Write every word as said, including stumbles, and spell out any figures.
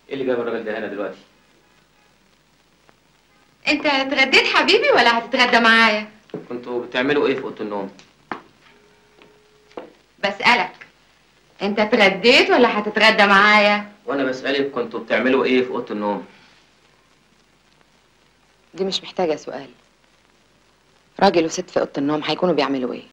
ايه اللي جاب الراجل ده هنا دلوقتي؟ انت اتغديت حبيبي ولا هتتغدى معايا؟ كنتوا بتعملوا ايه في اوضه النوم؟ بسألك انت اتغديت ولا هتتغدى معايا؟ وانا بسألك كنتوا بتعملوا ايه في اوضه النوم؟ دي مش محتاجة سؤال. راجل وست في اوضه النوم هيكونوا بيعملوا ايه؟